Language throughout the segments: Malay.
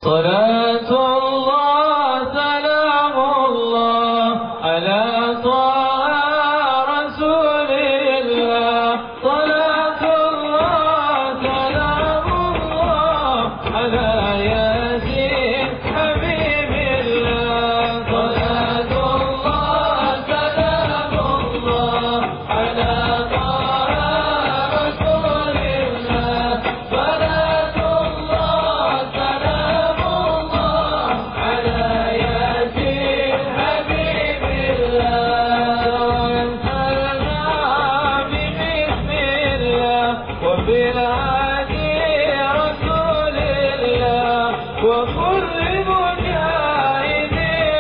صلاة الله سلام الله على طه رسول الله صلاة الله سلام الله على ياسين حبيب الله صلاة الله سلام الله على طه رسول الله صلاة الله سلام الله على ياسين حبيب الله انزلنا ببسم الله وبالهادي رسول الله وكل مجاهد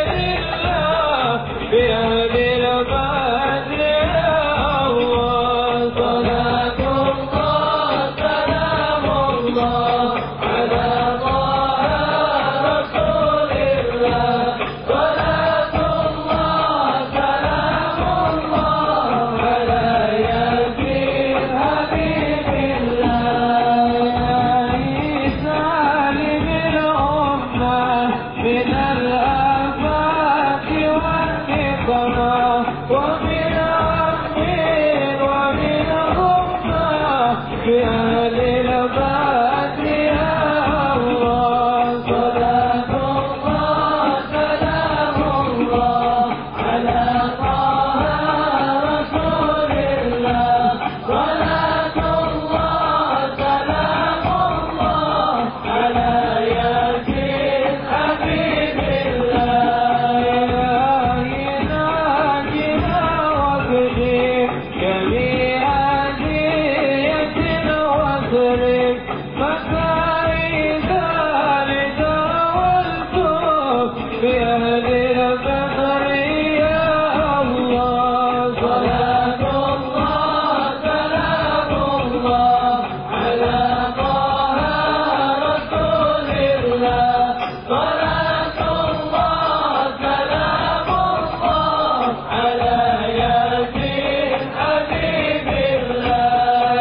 لله بأهل البدر يا الله صلاة الله سلام الله على طه رسول الله صلاة الله سلام الله على ياسين حبيب الله عيسى للأمة من الآفات والنقمة ومن عم ومن غمة بأهل البدر يا الله صلاة الله سلام الله على طه رسول الله صلاة الله سلام الله على ياسين حبيب الله إلهنا جنا وابني جميع هدية واسلم مكايد الرضا والسوء بأهل البدر يا الله صلاة الله سلام الله على طه رسول الله صلاة الله سلام الله على ياسين حبيب الله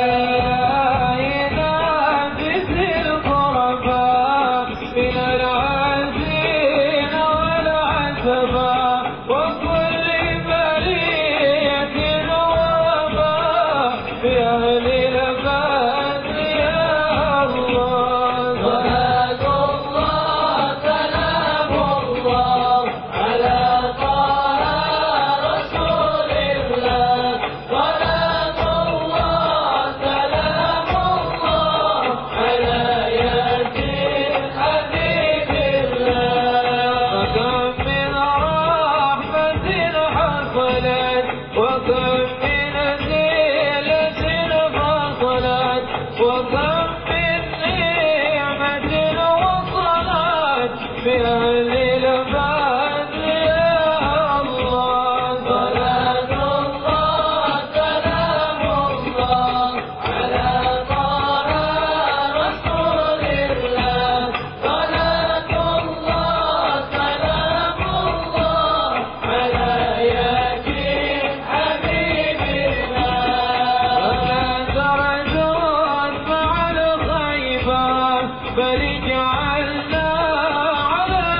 ينافس الغرباء من العزين والعتباء وكل برية وباء بأهل البدر يا الله صلاة الله سلام الله على طه رسول الله صلاة الله سلام الله على ياسين حبيب الله وكم من رحمة حصلت وكم من ذلة فصلت وكم من نعمة وصلت بأهل البدر يا الله صلاة الله سلام الله على طه رسول الله صلاة الله سلام الله على ياسين حبيب الله ولا درجات مع الخيبة بل اجعلنا على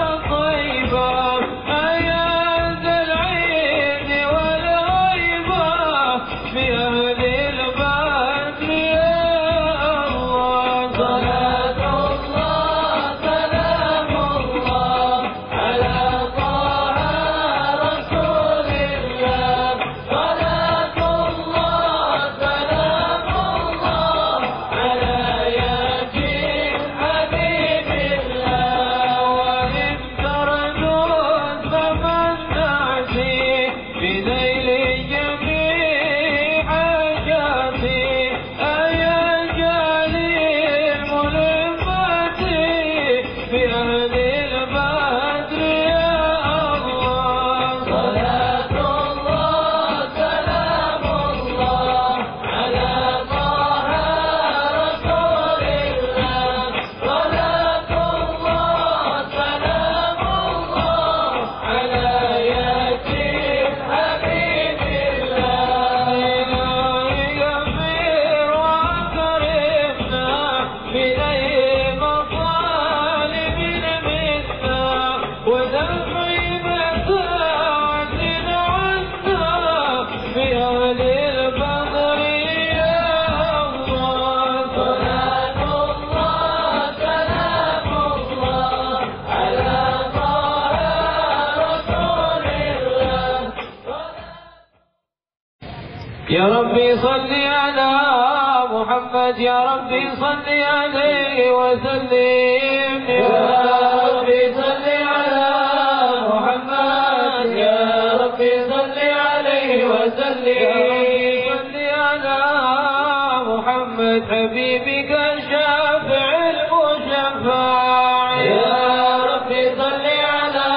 يا ربي صل على محمد يا ربي صل عليه وسلم يا ربي صل على محمد يا ربي صل عليه وسلم صل على محمد حبيبك الشافع المشفع يا ربي صل على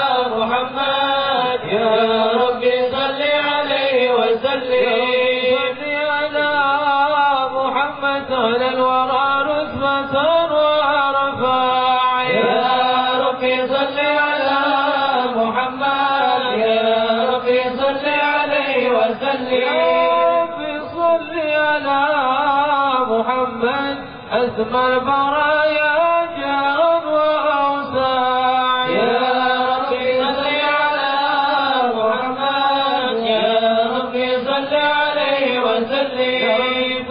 محمد يا ربي صل عليه وسلم على الورى رتبة ورفع يا ربي صل على محمد يا ربي صل عليه وسلم يا ربي صل على محمد أسمى البرايا جهرا وأوسع يا ربي صل على محمد يا ربي صل عليه وسلم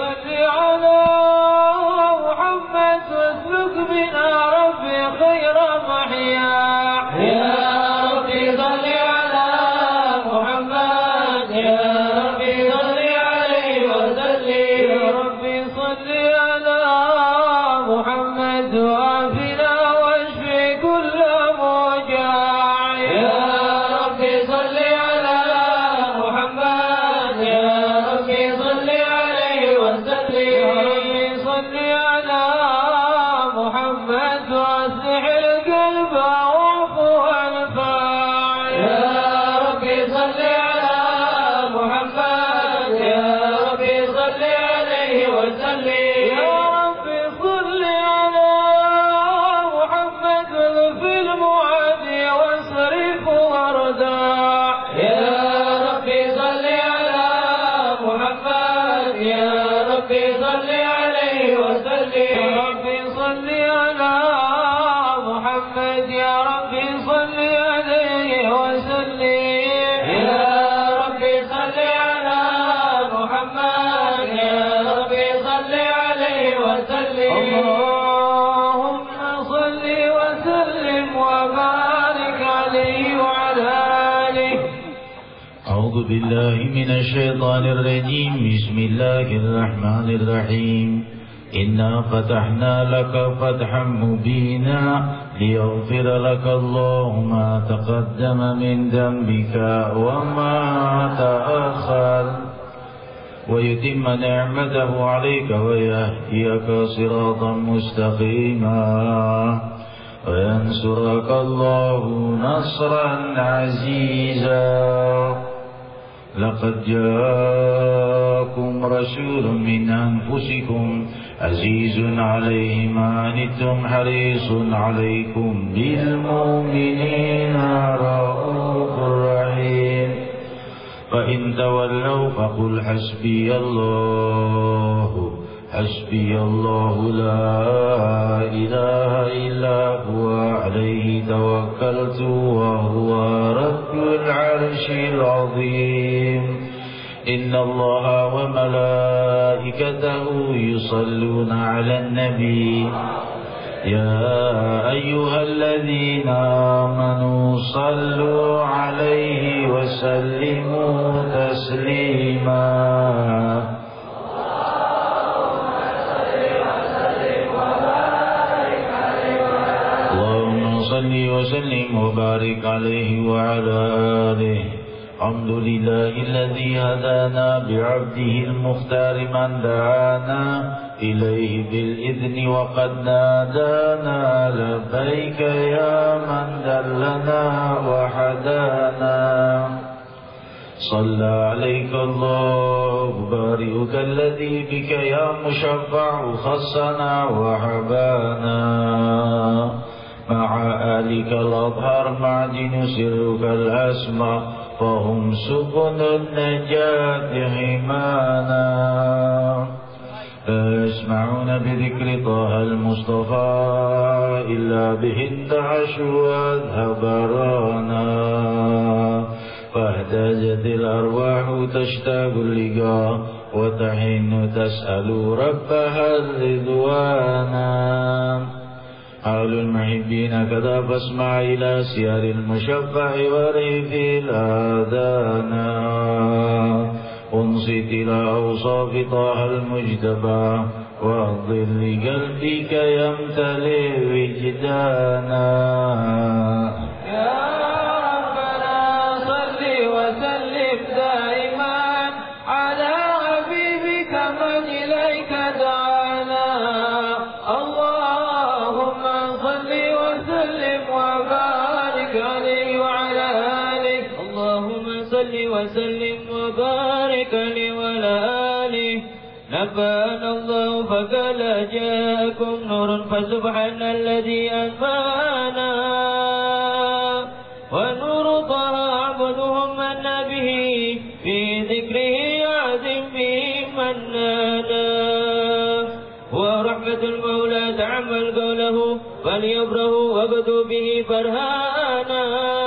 بالله من الشيطان الرجيم بسم الله الرحمن الرحيم إنا فتحنا لك فتحا مبينا ليغفر لك الله ما تقدم من ذنبك وما تأخر ويتم نعمته عليك ويهديك صراطا مستقيما وينصرك الله نصرا عزيزا لقد جاءكم رسول من أنفسكم عزيز عليه ما عنتم حريص عليكم بالمؤمنين رؤوف رحيم فإن تولوا فقل حسبي الله لا إله إلا هو عليه توكلت وهو رب العرش العظيم إن الله وملائكته يصلون على النبي يا أيها الذين آمنوا صلوا عليه وسلموا تسليما صل وسلم وبارك عليه وعلى آله الحمد لله الذي هدانا بعبده المختار من دعانا إليه بالإذن وقد نادانا لبيك يا من دلنا وحدانا صلى عليك الله بارئك الذي بك يا مشفع خصنا وحبانا مع آلك الأطهار معدن سرك الأسمى فهم سبل النجاة حمانا لا يسمعون بذكر طه المصطفى إلا به انتعش وأذهب رانا فاهتاجت الأرواح تشتاق اللقاء وتحن تسأل ربها الرضوانا حال المحبين كذا فاسمع إلى سير المشفع وريف الآذانا أنصت إلى أوصاف طه المجتبى وظل قلبك يمتلئ وجدانا. يا ربنا صل وسلم دائما على حبيبك من إليك دعانا. اللهم صل وسلم وبارك عليه وعلى آله. اللهم صل وسلم وبارك عليه وعلى آله. نبأنا الله فقال جاءكم نور فسبحان الذي أنبأنا. ونور طه عبدهم من به في ذكره يعزم به منانا. ورحمة المولى تعمل قوله فليبره وابدوا به برهانا.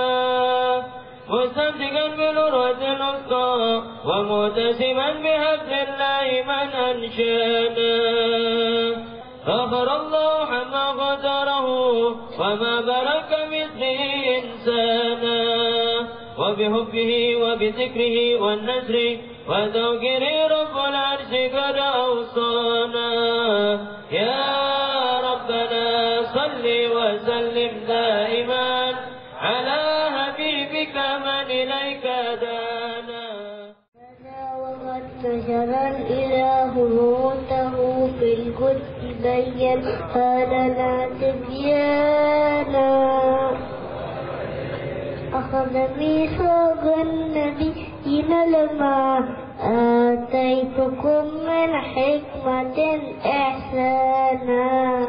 مستمسكا بالعروة الوثقى ومتسما بحبل الله من أنشانا. غفر الله عما قدره وما بارك مثله إنسانا. وبحبه وبذكره والنسر وتوكيره رب العرش قد أوصانا. يا ربنا صل وسلم دائما على حبيبك من إليك دانا. وقد نشر الإله موته في القدس بين لنا تبيانا. أخذ ميثاق النبيين لما آتيتكم من حكمة إحسانا.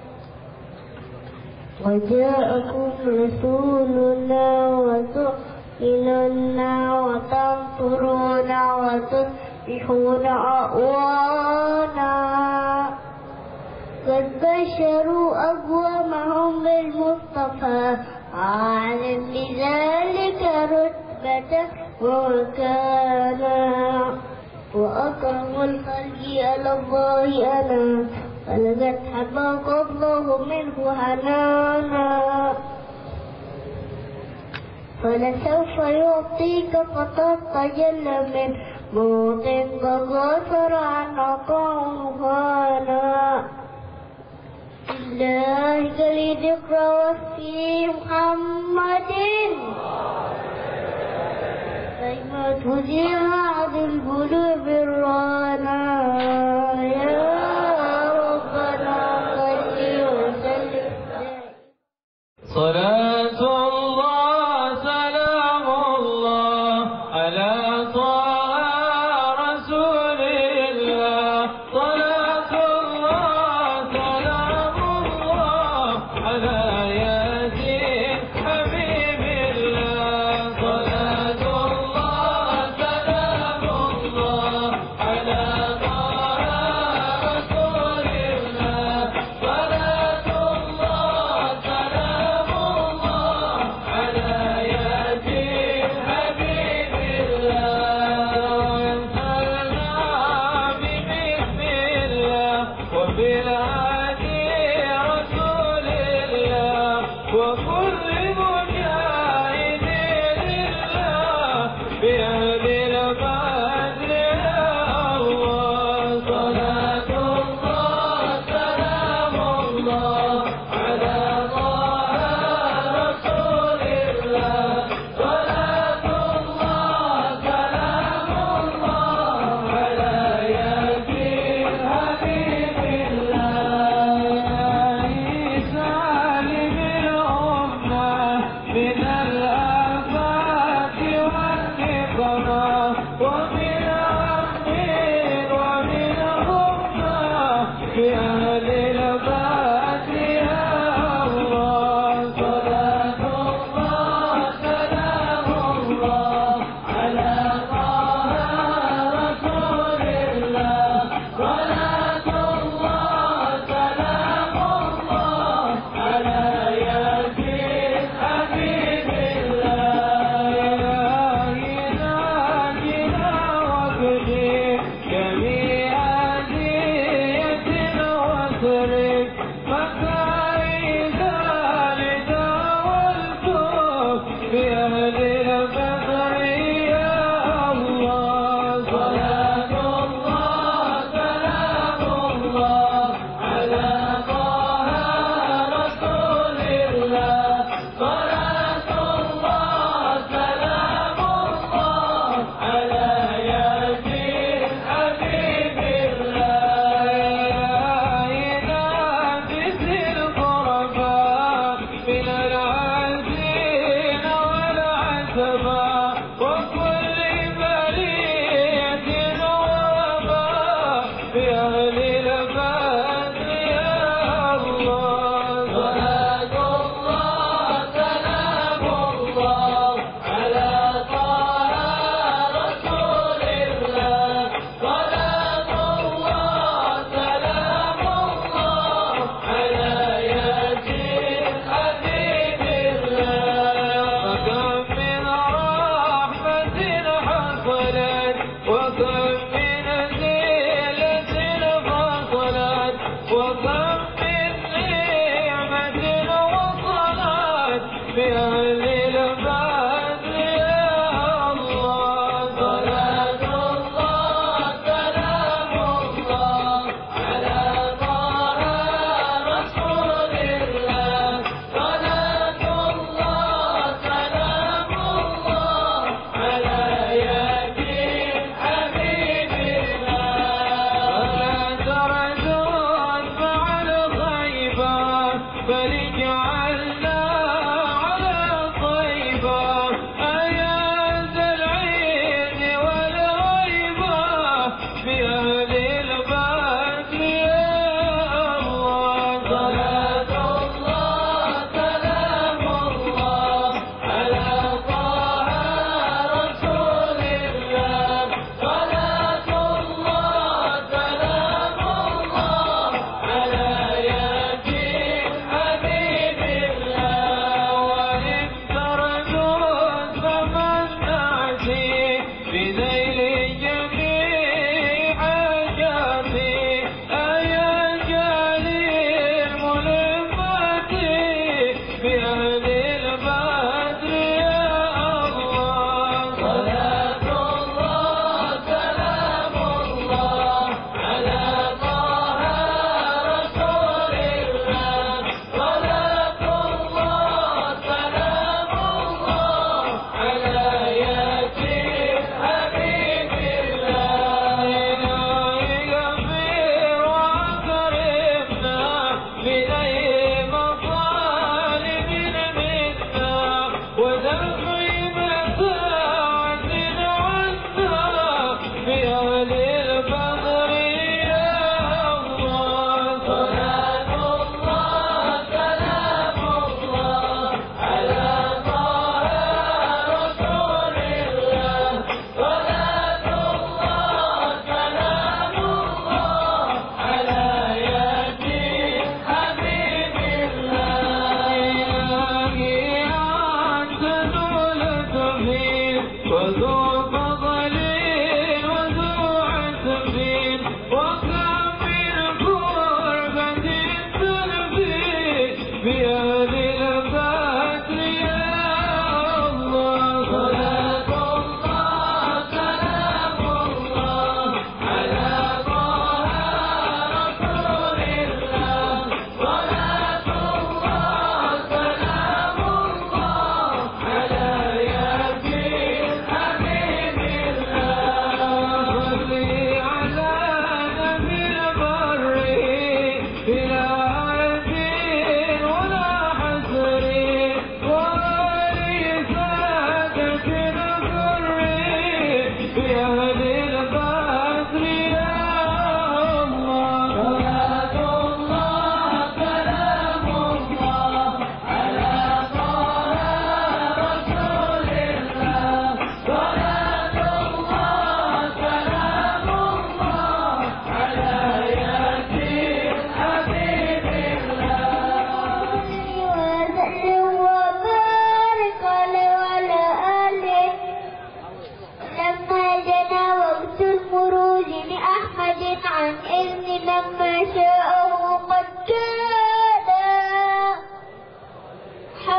وجاءكم رسولنا وتؤمنون وتنصرون وتصبحون أعوانا. قد بشروا أقوامهم بالمصطفى عالم بذلك رتبة ومكانا. وأكرم الخلق على الله أنا ولقد حباك الله منه حنانا. فلسوف يعطيك فتتجلى من موت فغفر عن عطاؤهانا. لله لذكر وفي محمد كيما تذيع عن القلوب الرانا. يا ربنا صل وسلم. صلاة الله سلام الله على طه رسول الله. صلاة الله سلام الله على ياسين حبيب الله. صلاة الله سلام الله على طه رسول الله. صلاة الله سلام الله على ياسين حبيب الله. وانزلنا ببسم الله وبالهادي رسول الله وكل مجاهد لله بأهل البدر يا الله. صلاة الله سلام الله على طه رسول الله. صلاة الله سلام الله على ياسين حبيب الله. عيسى للأمة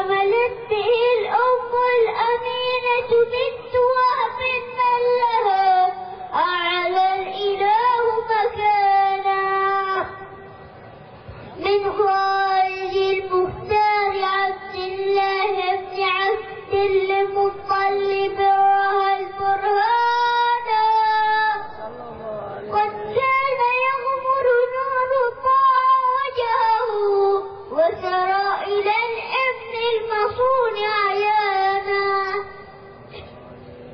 حملت به الأم الأمينة بنت وهب من لها أعلى الإله مكانا من خارج المختار عبد الله بن عبد المطلب رأى البرهانا قد كان يغمر نور طه وجهه وسرى إلى الابن المصون عيانا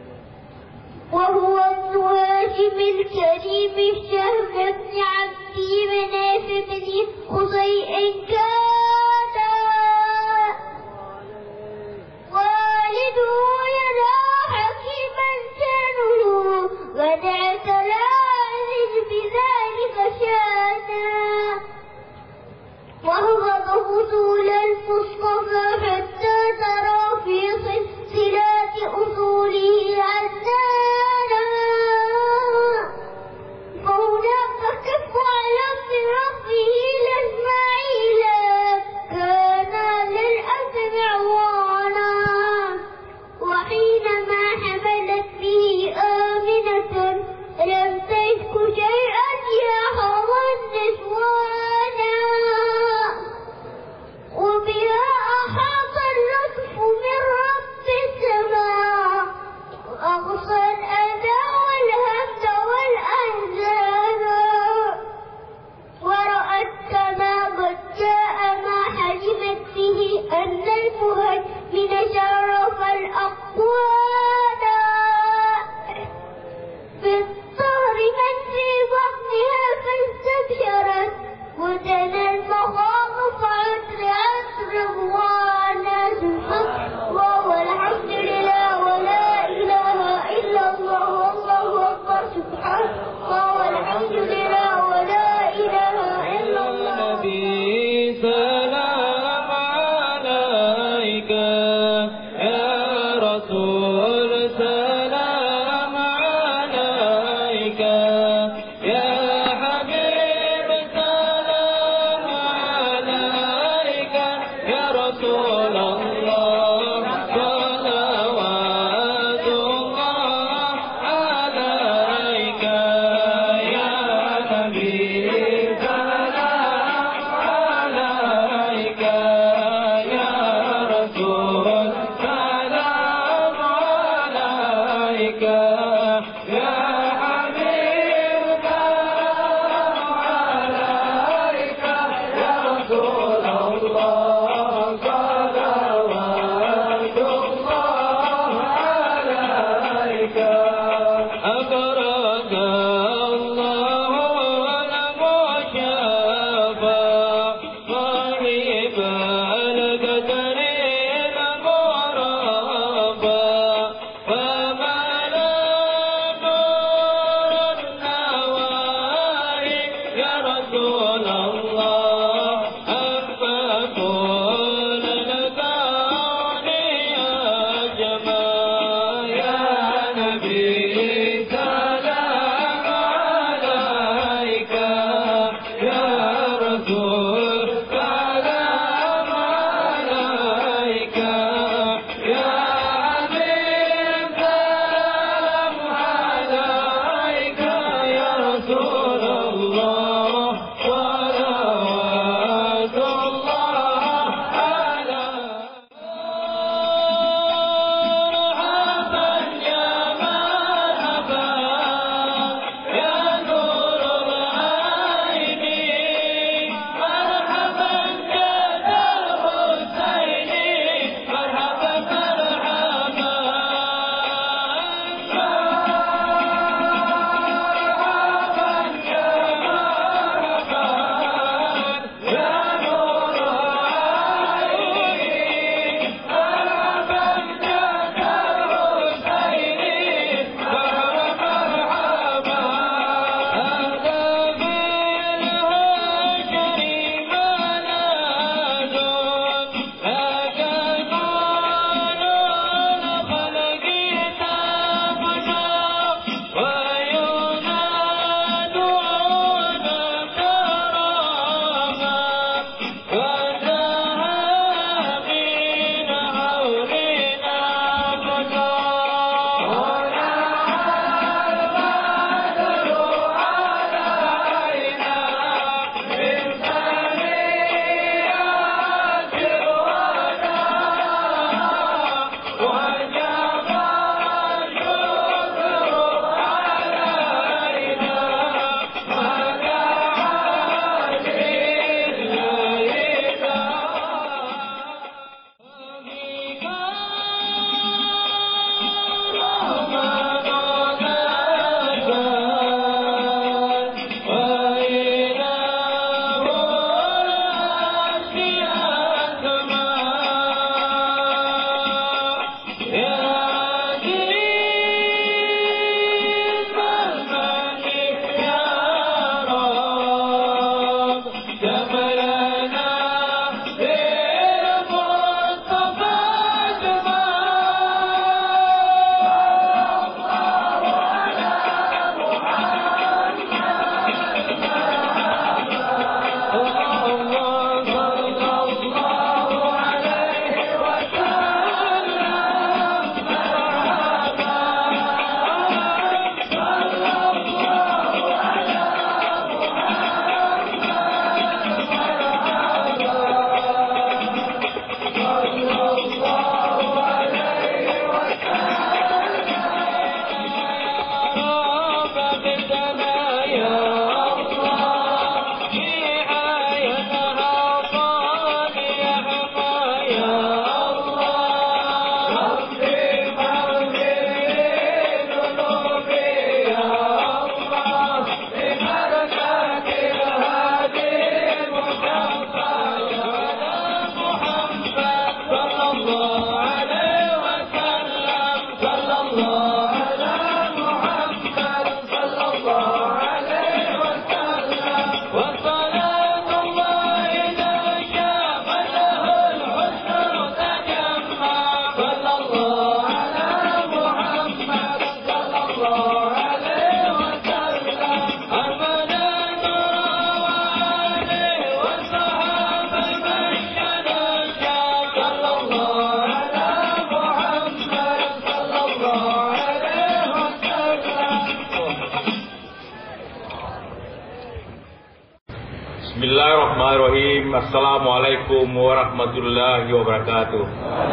Bismillahirrahmanirrahim. Assalamualaikum warahmatullahi wabarakatuh.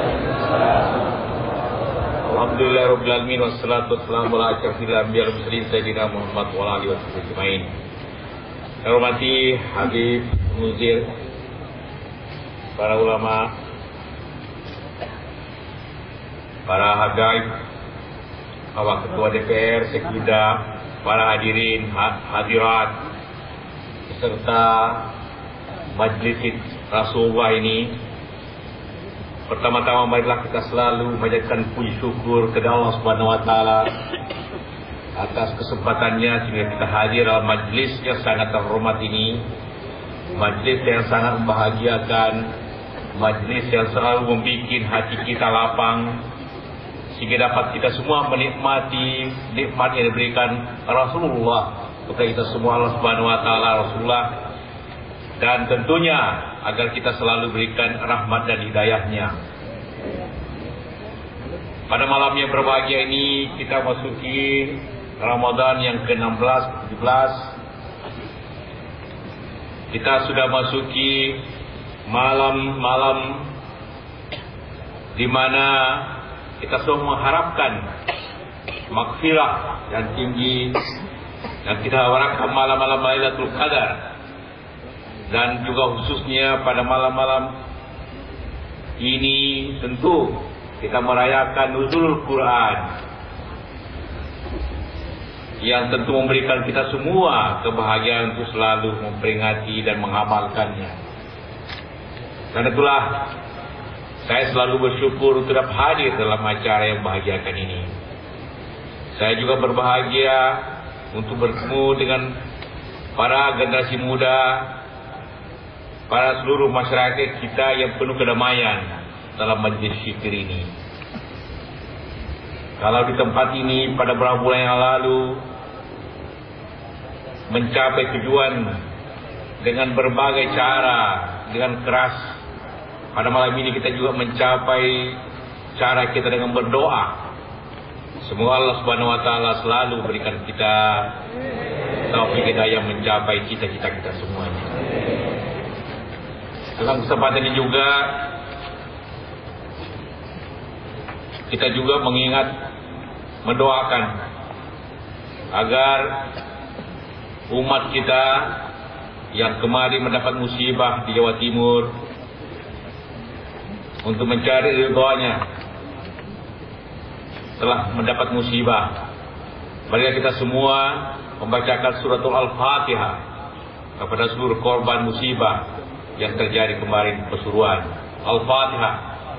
Alhamdulillahirabbil alamin wassalatu wassalamu ala asyrafil anbiya'i wal mursalin sayyidina Muhammad wa ala alihi wasallam. Saya hormati Habib Muzir, para ulama, para habaib, Bapak Ketua DPR, Sekida, para hadirin, hadirat, serta majlis Rasulullah ini. Pertama-tama marilah kita selalu menjadikan puji syukur kepada Allah Subhanahu wa taala atas kesempatannya sehingga kita hadir dalam majlis yang sangat terhormat ini, majlis yang sangat membahagiakan, majlis yang selalu membuat hati kita lapang sehingga dapat kita semua menikmati nikmat yang diberikan Rasulullah kepada kita semua, Allah Subhanahu wa taala, Rasulullah, dan tentunya agar kita selalu berikan rahmat dan hidayahnya. Pada malam yang berbahagia ini kita masuki Ramadan yang ke-16, 17. Kita sudah masuki malam-malam di mana kita semua mengharapkan maghfirah yang tinggi, dan kita harapkan malam-malam Lailatul Qadar. Dan juga khususnya pada malam-malam ini tentu kita merayakan nuzulul Quran yang tentu memberikan kita semua kebahagiaan untuk selalu memperingati dan mengamalkannya. Dan itulah saya selalu bersyukur untuk dapat hadir dalam acara yang membahagiakan ini. Saya juga berbahagia untuk bertemu dengan para generasi muda, para seluruh masyarakat kita yang penuh kedamaian dalam majlis zikir ini. Kalau di tempat ini pada beberapa bulan yang lalu mencapai tujuan dengan berbagai cara, dengan keras, pada malam ini kita juga mencapai cara kita dengan berdoa. Semoga Allah Subhanahu wa taala selalu berikan kita taufik hidayah mencapai cita-cita kita semuanya. Dalam kesempatan ini juga kita juga mendoakan agar umat kita yang kemarin mendapat musibah di Jawa Timur untuk mencari ridhonya telah mendapat musibah. Marilah kita semua membacakan suratul Al-Fatihah kepada seluruh korban musibah yang terjadi kemarin Pasuruan. Al-Fatihah.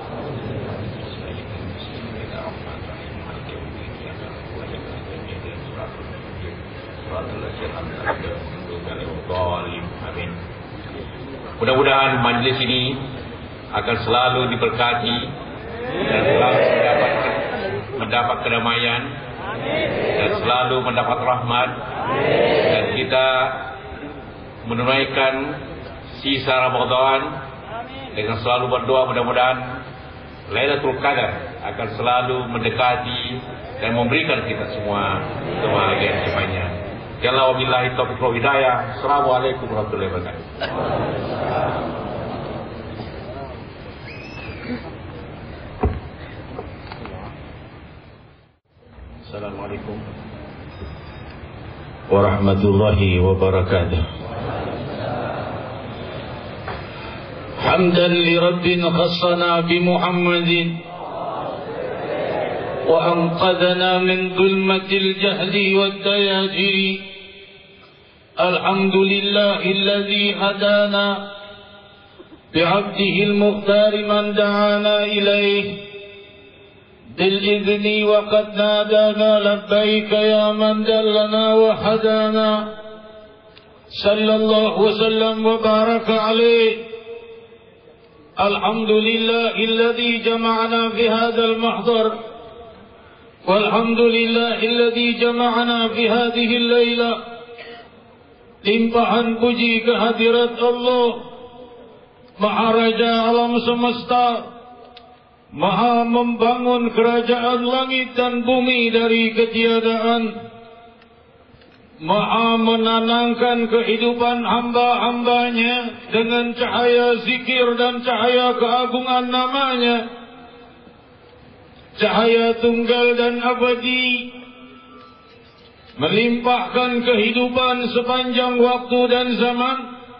Amin. Mudah-mudahan majlis ini akan selalu diberkati dan selalu mendapat kedamaian dan selalu mendapat rahmat, dan kita menunaikan sisa Ramadan dengan selalu berdoa mudah-mudahan Lailatul Qadar akan selalu mendekati dan memberikan kita semua kebahagiaan semuanya. Jalla wa billahi taufiq wal hidayah. Assalamualaikum warahmatullahi wabarakatuh. Assalamualaikum warahmatullahi wabarakatuh. حمدا لرب خصنا بمحمد وأنقذنا من ظلمة الجهل والدياجر. الحمد لله الذي هدانا بعبده المختار من دعانا إليه بالإذن وقد نادانا لبيك يا من دلنا وهدانا. صلى الله وسلم وبارك عليه. الحمد لله الذي جمعنا في هذا المحضر، والحمد لله الذي جمعنا في هذه الليلة. Limpahan puji kehadirat Allah, Maha Raja alam semesta, Maha membangun kerajaan langit dan bumi dari ketiadaan, Maha menenangkan kehidupan hamba-hambanya dengan cahaya zikir dan cahaya keagungan namanya, cahaya tunggal dan abadi, melimpahkan kehidupan sepanjang waktu dan zaman.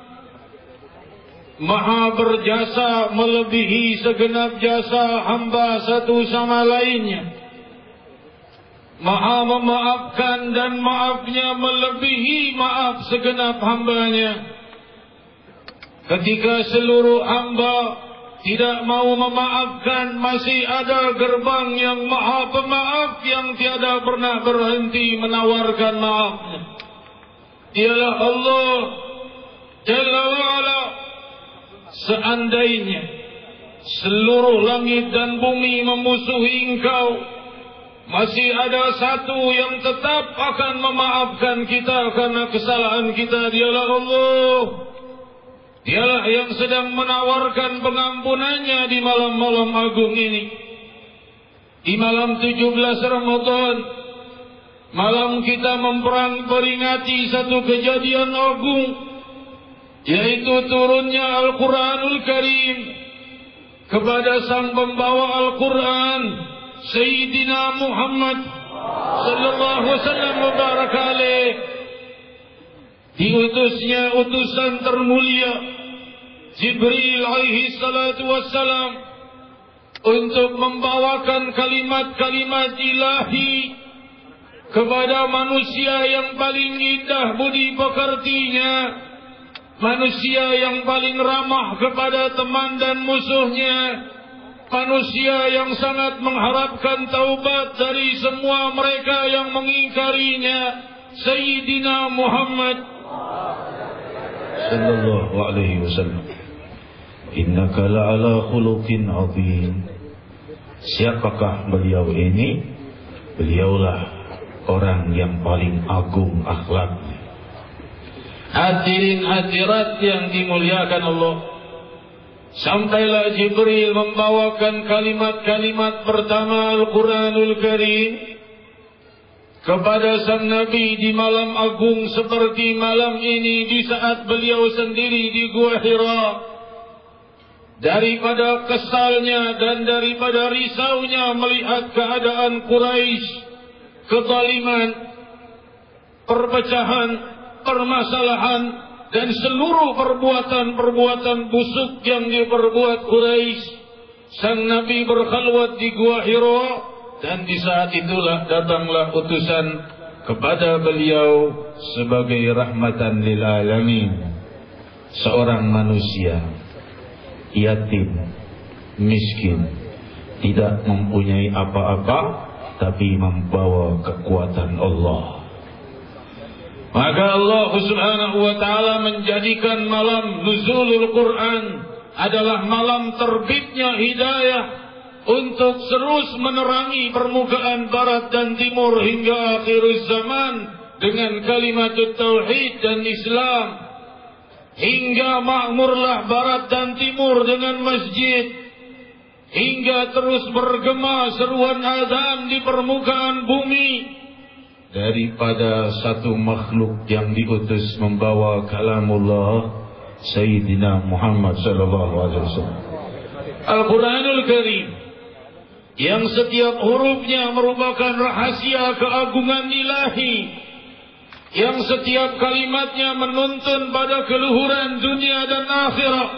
Maha berjasa melebihi segenap jasa hamba satu sama lainnya. Maha memaafkan dan maafnya melebihi maaf segenap hambanya. Ketika seluruh hamba tidak mau memaafkan, masih ada gerbang yang maha pemaaf yang tiada pernah berhenti menawarkan maafnya. Dialah Allah Jalla wa'ala. Seandainya seluruh langit dan bumi memusuhi engkau, masih ada satu yang tetap akan memaafkan kita karena kesalahan kita. Dialah Allah. Dialah yang sedang menawarkan pengampunannya di malam-malam agung ini. Di malam 17 Ramadan, malam kita memperingati satu kejadian agung, yaitu turunnya Al-Quranul Karim kepada sang pembawa Al-Quran, Sayyidina Muhammad sallallahu alaihi wasallam mubarak alaih. Diutusnya utusan termulia Jibril alaihi salatu wassalam untuk membawakan kalimat-kalimat ilahi kepada manusia yang paling indah budi pekertinya, manusia yang paling ramah kepada teman dan musuhnya, manusia yang sangat mengharapkan taubat dari semua mereka yang mengingkarinya, Sayyidina Muhammad sallallahu alaihi wasallam. Innaka la'ala khuluqin 'azim. Siapakah beliau ini? Beliaulah orang yang paling agung akhlaknya. Hadirin hadirat yang dimuliakan Allah, sampailah Jibril membawakan kalimat-kalimat pertama Al-Quranul Karim kepada sang Nabi di malam agung seperti malam ini, di saat beliau sendiri di Gua Hira. Daripada kesalnya dan daripada risaunya melihat keadaan Quraisy, kezaliman, perpecahan, permasalahan, dan seluruh perbuatan-perbuatan busuk yang diperbuat Quraisy, sang Nabi berkhalwat di Gua Hira. Dan di saat itulah datanglah utusan kepada beliau sebagai rahmatan lil alamin. Seorang manusia yatim, miskin, tidak mempunyai apa-apa, tapi membawa kekuatan Allah. Maka Allah subhanahu wa ta'ala menjadikan malam nuzulul Quran adalah malam terbitnya hidayah untuk terus menerangi permukaan barat dan timur hingga akhir zaman dengan kalimat tauhid dan Islam, hingga makmurlah barat dan timur dengan masjid, hingga terus bergema seruan azan di permukaan bumi daripada satu makhluk yang diutus membawa kalamullah, Sayyidina Muhammad sallallahu alaihi wasallam. Al-Quranul Karim yang setiap hurufnya merupakan rahasia keagungan ilahi, yang setiap kalimatnya menuntun pada keluhuran dunia dan akhirat.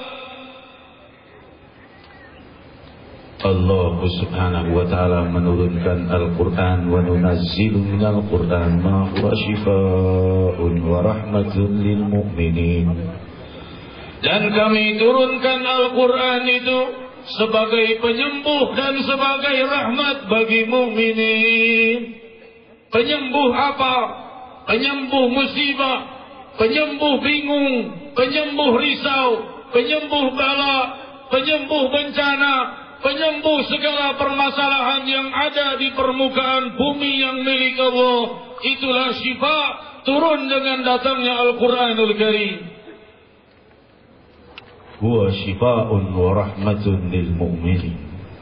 Allah subhanahu wa ta'ala menurunkan Al-Quran, wa nunazzilu minal Quran ma huwa shifaa'un wa rahmatun lil mu'minin. Dan kami turunkan Al-Quran itu sebagai penyembuh dan sebagai rahmat bagi mukminin. Penyembuh apa? Penyembuh musibah, penyembuh bingung, penyembuh risau, penyembuh bala, penyembuh bencana, penyembuh segala permasalahan yang ada di permukaan bumi yang milik Allah. Itulah syifa turun dengan datangnya Al-Quranul Karim. Huwa shifaa'un wa rahmatun lil mu'minin.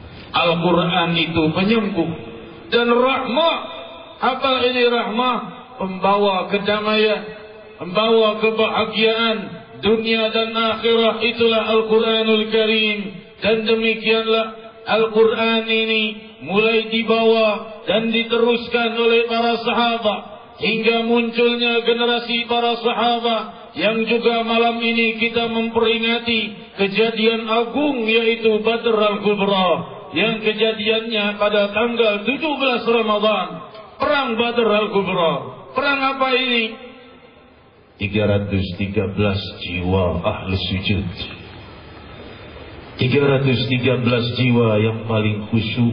Al-Quran itu penyembuh dan rahmah. Apa ini rahmah? pembawa kedamaian, pembawa kebahagiaan dunia dan akhirat, itulah Al-Quranul Karim. Dan demikianlah Al-Quran ini mulai dibawa dan diteruskan oleh para sahabat hingga munculnya generasi para sahabat yang juga malam ini kita memperingati kejadian agung, yaitu Badr Al-Kubra, yang kejadiannya pada tanggal 17 Ramadan, perang Badr Al-Kubra. Perang apa ini? 313 jiwa ahli sujud, 313 jiwa yang paling khusyuk,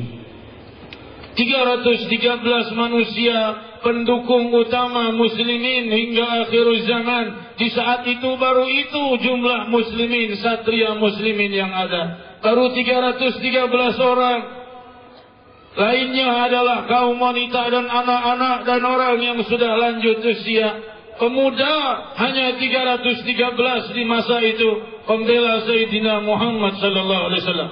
313 manusia pendukung utama muslimin hingga akhir zaman. Di saat itu baru itu jumlah muslimin, satria muslimin yang ada, baru 313 orang. Lainnya adalah kaum wanita dan anak-anak dan orang yang sudah lanjut usia. Pemuda hanya 313 di masa itu, pembela Sayyidina Muhammad sallallahu alaihi wasallam.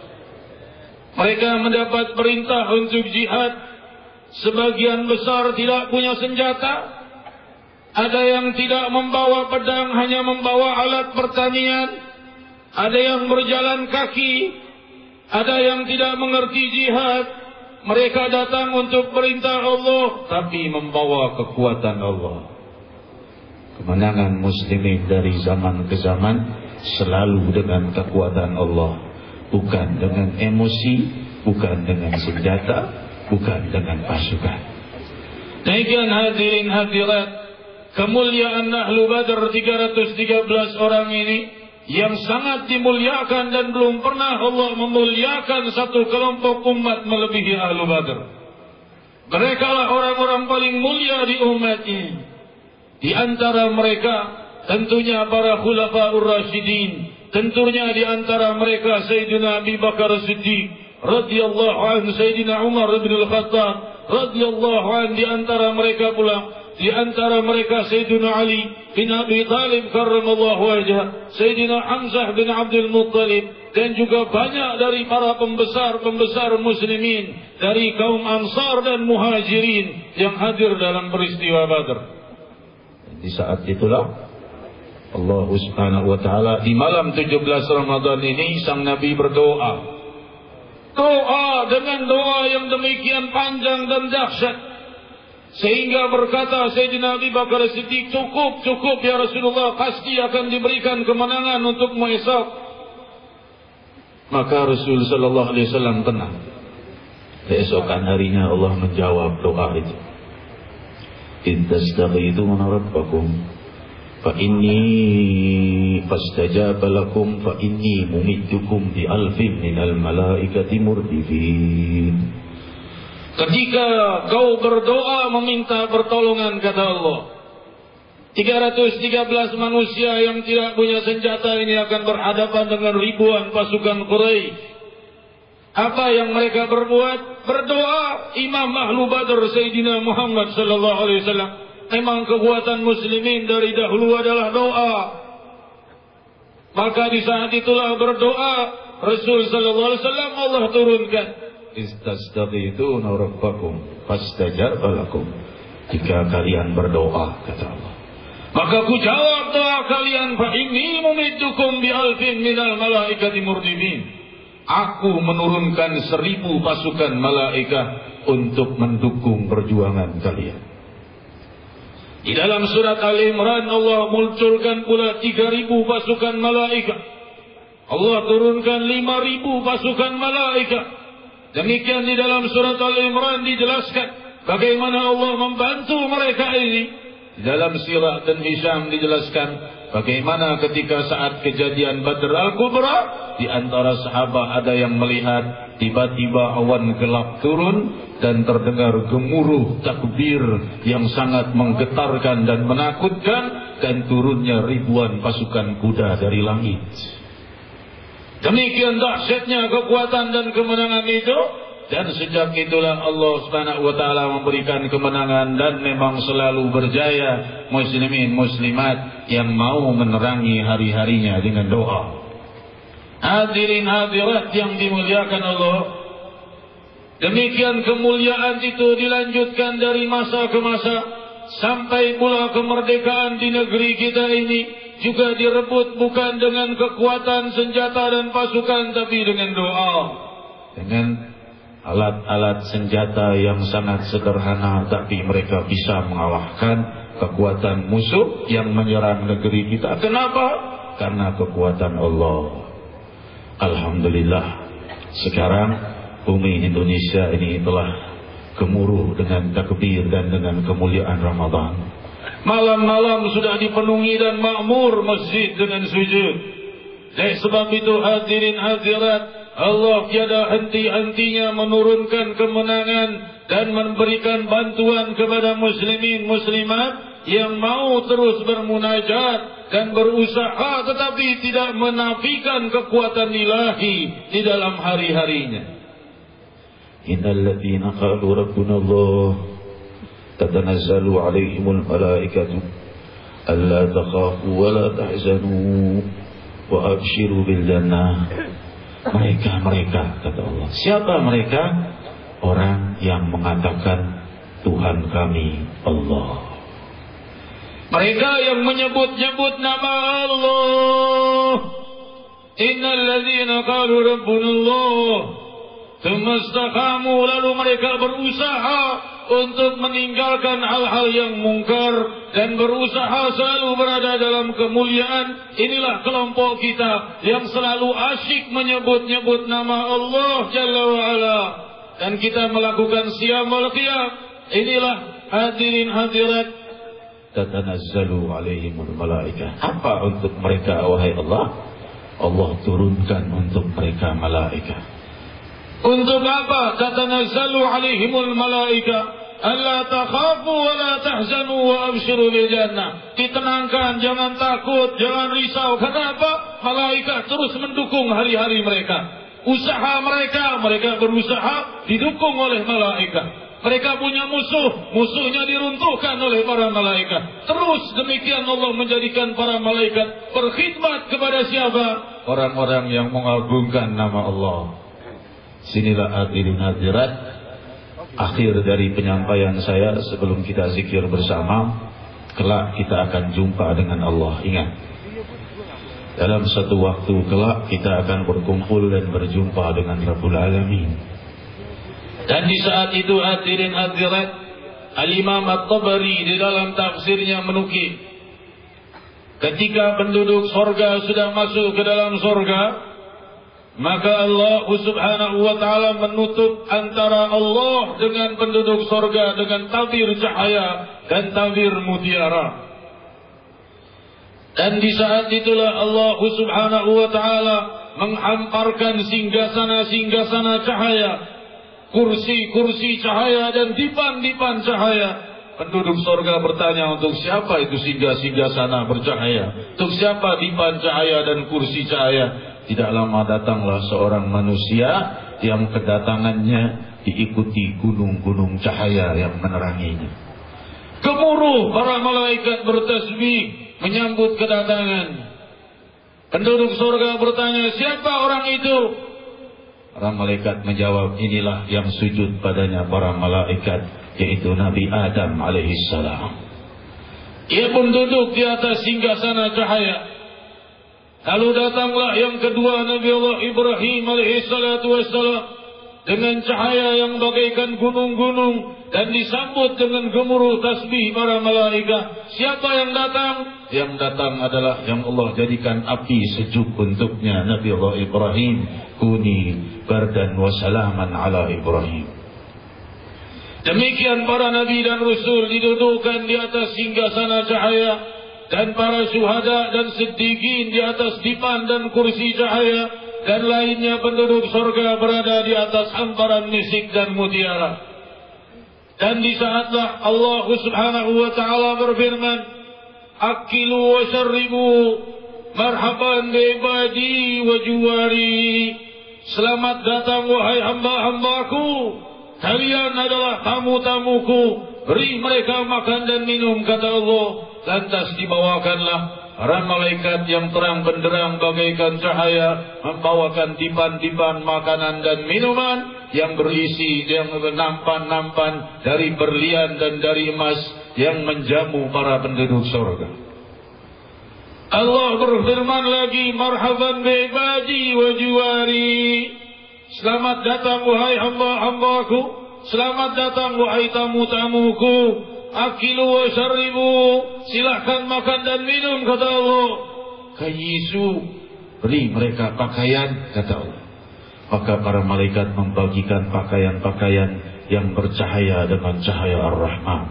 Mereka mendapat perintah untuk jihad. Sebagian besar tidak punya senjata. Ada yang tidak membawa pedang, hanya membawa alat pertanian. Ada yang berjalan kaki. Ada yang tidak mengerti jihad. Mereka datang untuk perintah Allah, tapi membawa kekuatan Allah. Kemenangan muslimin dari zaman ke zaman selalu dengan kekuatan Allah, bukan dengan emosi, bukan dengan senjata, bukan dengan pasukan. Demikian hadirin hadirat, kemuliaan Ahlu Badr 313 orang ini yang sangat dimuliakan, dan belum pernah Allah memuliakan satu kelompok umat melebihi Ahlu Badr. Mereka lah orang-orang paling mulia di umat ini. Di antara mereka tentunya para Khulafaur Rasyidin, tentunya di antara mereka Sayyidina Abi Bakar Siddiq radhiyallahu anhu, Sayyidina Umar bin Al-Khattab radhiyallahu anhu, di antara mereka pula, di antara mereka Sayyidina Ali bin Abi Thalib karramallahu wajhah, Sayyidina Hamzah bin Abdul Muttalib, dan juga banyak dari para pembesar-pembesar muslimin dari kaum Ansar dan Muhajirin yang hadir dalam peristiwa Badr. Di saat itulah Allah Subhanahu wa taala di malam 17 Ramadan ini sang Nabi berdoa. Doa dengan doa yang demikian panjang dan dahsyat, sehingga berkata Sayyidina Abi Bakar Siddiq, cukup ya Rasulullah, pasti akan diberikan kemenangan untukmu esok. Maka Rasul sallallahu alaihi wasallam tenang. Keesokan harinya Allah menjawab doa itu. إِذْ تَسْتَغِيثُونَ رَبَّكُمْ فَإِنِّي فَاسْتَجَابَ لَكُمْ فَإِنِّي مُمِدُّكُمْ بِأَلْفٍ مِنَ الْمَلَائِكَةِ مُرْدِفِينَ. Ketika kau berdoa meminta pertolongan, kata Allah, 313 manusia yang tidak punya senjata ini akan berhadapan dengan ribuan pasukan Quraisy. Apa yang mereka berbuat? Berdoa. Imam Ahlu Badr Sayyidina Muhammad sallallahu alaihi wasallam. Memang kekuatan muslimin dari dahulu adalah doa. Maka di saat itulah berdoa Rasul sallallahu alaihi wasallam Allah turunkan, "Istastaghithuna rabbakum fastajaba lakum." Jika kalian berdoa, kata Allah, maka ku jawab doa kalian. Fa inni mumiddukum bi alfin minal malaikati murdifin. Aku menurunkan 1000 pasukan malaikat untuk mendukung perjuangan kalian. Di dalam surat Al-Imran Allah munculkan pula 3000 pasukan malaikat. Allah turunkan 5000 pasukan malaikat. Demikian di dalam surat Al-Imran dijelaskan bagaimana Allah membantu mereka ini. Di dalam Sirah dan Hisham dijelaskan bagaimana ketika saat kejadian Badr Al-Kubra, di antara sahabat ada yang melihat tiba-tiba awan gelap turun dan terdengar gemuruh takbir yang sangat menggetarkan dan menakutkan, dan turunnya ribuan pasukan kuda dari langit. Demikian dahsyatnya kekuatan dan kemenangan itu. Dan sejak itulah Allah Subhanahu wa taala memberikan kemenangan, dan memang selalu berjaya muslimin muslimat yang mau menerangi hari-harinya dengan doa. Hadirin hadirat yang dimuliakan Allah, demikian kemuliaan itu dilanjutkan dari masa ke masa sampai pula kemerdekaan di negeri kita ini juga direbut bukan dengan kekuatan senjata dan pasukan, tapi dengan doa. Dengan alat-alat senjata yang sangat sederhana, tapi mereka bisa mengalahkan kekuatan musuh yang menyerang negeri kita. Kenapa? Karena kekuatan Allah. Alhamdulillah, sekarang bumi Indonesia ini telah gemuruh dengan takbir dan dengan kemuliaan Ramadan. Malam-malam sudah dipenuhi dan makmur masjid dengan sujud. Oleh sebab itu hadirin hadirat, Allah tiada henti-hentinya menurunkan kemenangan dan memberikan bantuan kepada muslimin muslimat yang mau terus bermunajat dan berusaha, tetapi tidak menafikan kekuatan ilahi di dalam hari-harinya. Innal ladzina qalu rabbuna Allah tatanazzalu 'alaihimul malaikatu alla takhafu wa la tahzanu wa abshiru bil jannah. Mereka, kata Allah. Siapa mereka? Orang yang mengatakan Tuhan kami Allah. Mereka yang menyebut-nyebut nama Allah. Innal ladzina qalu rabbuna Allah tsumma istaqamu, lalu mereka berusaha untuk meninggalkan hal-hal yang mungkar dan berusaha selalu berada dalam kemuliaan. Inilah kelompok kita yang selalu asyik menyebut-nyebut nama Allah Jalla wa'ala, dan kita melakukan siyam wal qiyam. Inilah hadirin hadirat, tatanazzalu alaihimul malaikah. Apa untuk mereka wahai Allah? Allah turunkan untuk mereka malaikat. Untuk apa? Tatanazzalu alaihimul malaikah alla takhafu wa la tahzanu wa abshiru bil jannah. Ditenangkan, jangan takut, jangan risau. Kenapa? Malaikat terus mendukung hari-hari mereka. Usaha mereka berusaha didukung oleh malaikat. Mereka punya musuh, musuhnya diruntuhkan oleh para malaikat. Terus demikian Allah menjadikan para malaikat berkhidmat kepada siapa? Orang-orang yang mengagungkan nama Allah. Sinilah hadirin hadirat, akhir dari penyampaian saya sebelum kita zikir bersama. Kelak kita akan jumpa dengan Allah. Ingat, dalam satu waktu kelak kita akan berkumpul dan berjumpa dengan Rabbul Alamin. Dan di saat itu hadirin hadirat, Al-Imam At-Tabari di dalam tafsirnya menukil, ketika penduduk sorga sudah masuk ke dalam sorga, maka Allah subhanahu wa ta'ala menutup antara Allah dengan penduduk sorga dengan tabir cahaya dan tabir mutiara. Dan di saat itulah Allah subhanahu wa ta'ala menghamparkan singgasana-singgasana cahaya, kursi-kursi cahaya dan dipan-dipan cahaya. Penduduk sorga bertanya, untuk siapa itu singgah-singgasana bercahaya? Untuk siapa dipan cahaya dan kursi cahaya? Tidak lama datanglah seorang manusia yang kedatangannya diikuti gunung-gunung cahaya yang meneranginya. Gemuruh para malaikat bertasbih menyambut kedatangan. Penduduk surga bertanya, siapa orang itu? Para malaikat menjawab, inilah yang sujud padanya para malaikat, yaitu Nabi Adam alaihissalam. Ia pun duduk di atas singgasana cahaya. Lalu datanglah yang kedua, Nabi Allah Ibrahim alaihissalatu wassalam, dengan cahaya yang bagaikan gunung-gunung, dan disambut dengan gemuruh tasbih para malaikat. Siapa yang datang? Yang datang adalah yang Allah jadikan api sejuk untuknya, Nabi Allah Ibrahim. Kuni bardan wa salaman ala Ibrahim. Demikian para nabi dan rasul didudukkan di atas singgasana cahaya, dan para syuhada dan siddiqin di atas dipan dan kursi cahaya, dan lainnya penduduk surga berada di atas hamparan misik dan mutiara. Dan di saatlah Allah subhanahu wa ta'ala berfirman, akilu wa syarribu marhaban bi ibadi wa juwari. Selamat datang wahai hamba-hambaku, kalian adalah tamu-tamuku, beri mereka makan dan minum, kata Allah. Lantas dibawakanlah Para malaikat yang terang benderang bagaikan cahaya membawakan dipan-dipan makanan dan minuman yang berisi yang nampan-nampan dari berlian dan dari emas yang menjamu para penduduk surga. Allah berfirman lagi, marhaban bi ibadi wa jiwari. Selamat datang wahai hamba-hambaku, selamat datang wahai tamu-tamuku. Akilu wa syaribu, silahkan makan dan minum, kata Allah. Kayisu, beri mereka pakaian, kata Allah. Maka para malaikat membagikan pakaian-pakaian yang bercahaya dengan cahaya Ar-Rahman.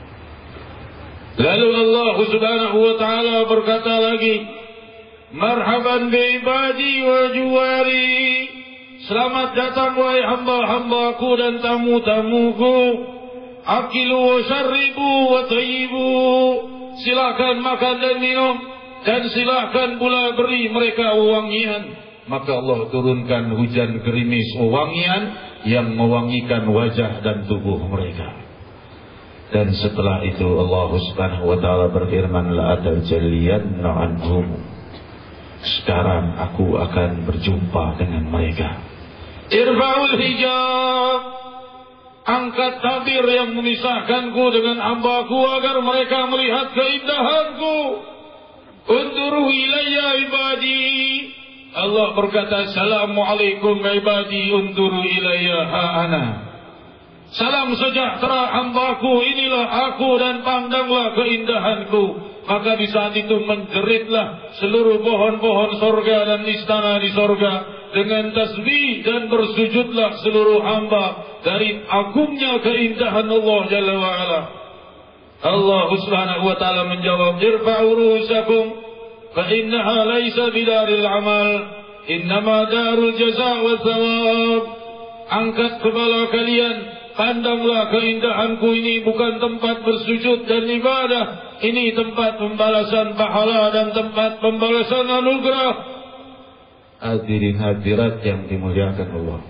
Lalu Allah subhanahu wa ta'ala berkata lagi, marhaban bi ibadi wa juwari. Selamat datang wahai hamba-hambaku dan tamu-tamuku. Akilu wa syaribu wa tayyibu. Silakan makan dan minum, dan silakan pula beri mereka wewangian. Maka Allah turunkan hujan gerimis wewangian yang mewangikan wajah dan tubuh mereka. Dan setelah itu Allah subhanahu wa ta'ala berfirman, la atajalliyanna anhum. Sekarang aku akan berjumpa dengan mereka. Irfa'ul hijab. Angkat tabir yang memisahkanku dengan hambaku agar mereka melihat keindahanku. Unduru ilayya ibadi. Allah berkata, assalamualaikum ibadi unduru ilayya ha'ana. Salam sejahtera hambaku, inilah aku dan pandanglah keindahanku. Maka di saat itu menjeritlah seluruh pohon-pohon sorga dan istana di sorga dengan tasbih, dan bersujudlah seluruh hamba dari agungnya keindahan Allah Jalla wa'ala. Allah subhanahu wa ta'ala menjawab, irfa'u ru'usakum fa innaha laysa bidaril amal, innama darul jaza wa thawab. Angkat kepala kalian, pandanglah keindahanku, ini bukan tempat bersujud dan ibadah, ini tempat pembalasan pahala dan tempat pembalasan anugerah. Hadirin hadirat yang dimuliakan Allah.